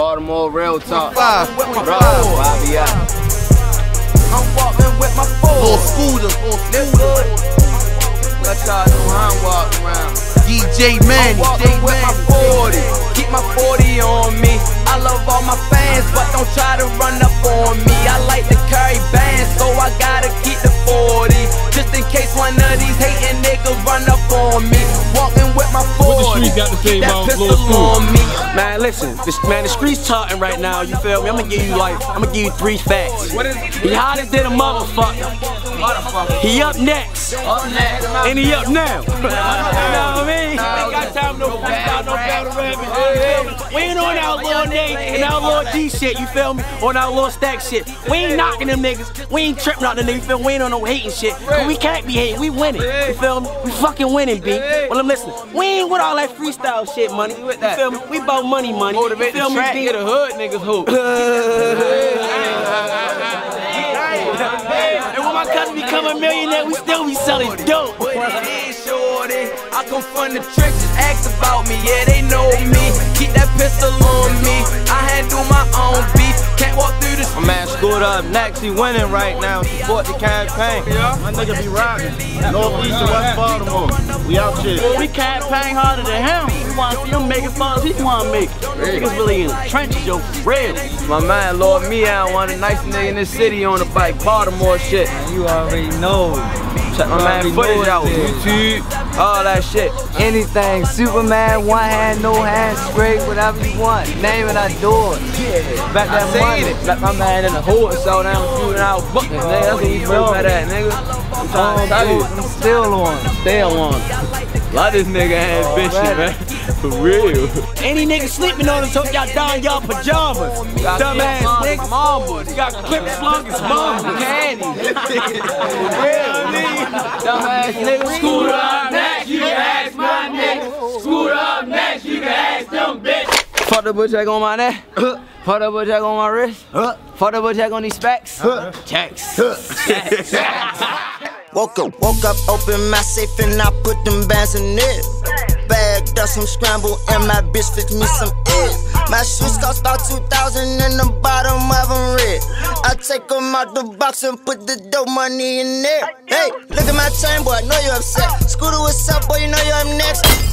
Baltimore real talk. I'm walking with my Ford. Little scooters, Let y'all know how I'm walking around. DJ Manny. I'm walking with my 40. Keep my 40 on me. I love all my fans, but don't try to run up on me. I like to carry bands, so I gotta keep the 40. Just in case one of these hating niggas run up on me. Walking with my 40. What the streets got to say about Lil on me. Man, listen, the streets talking right now, you feel me? I'm gonna give you 3 facts. What is it? He hotter than a motherfucker. He up next. And he up now. You know what I mean? Ain't got time no freestyle, no battle rapping. We ain't on Outlaw Nate and Outlaw D shit, you feel me? On Outlaw Stack shit. We ain't knocking them niggas. We ain't tripping out the niggas, you feel me? We ain't on no hating shit. Cause we can't be hating, we winning. You feel me? We fucking winning, B. Well, I'm listening. We ain't with all that freestyle shit, money. You feel me? We about money. Motivate the track, get a hood niggas hoop. And when my cousin become a millionaire, we still be selling dope. I come from the trenches, ask about me, yeah, they know me. Keep that pistol on me, I handle my own beef. Can't walk through the street. My man Scooter up next, he winning right now. Support the campaign. My nigga be rocking. Northeast and West Baltimore. We out here. We campaign harder than him. We want to see him make it far as he want to make it. Niggas really in the trenches, yo, for real. My man Lord Meow, one of the nicest niggas in this city on the bike, Baltimore shit. You already know. Check my man footage out, YouTube, all that shit. Anything, Superman, one hand, no hand, straight, whatever you want. Name it, I do it. Yeah. Back that money. Let my man in the hood, so down shooting out booking, nigga. That's what you feel about that, nigga. I'm trying to tell you. I'm still on. Still on. A lot of this nigga ambition, man. For real. Any nigga sleeping on us, hope y'all don y'all pajamas. Dumbass niggas. Mambas. You got clip slung as mambas. Candy. For real, dumbass nigga. Scooter up next, you can ask my nigga. Scooter up next, you can ask them bitch. Fuck the butt check on my neck. Fuck the butt check on my wrist. Fuck the butt check on these specs. Checks. Woke up, open my safe and I put them bands in it. Bagged up some scramble and my bitch fixed me some eggs. My shoes cost about 2,000 and the bottom of them red. I take them out the box and put the dope money in there. Hey, look at my chain, boy, I know you upset. Scooter, what's up, boy, you know you're up next.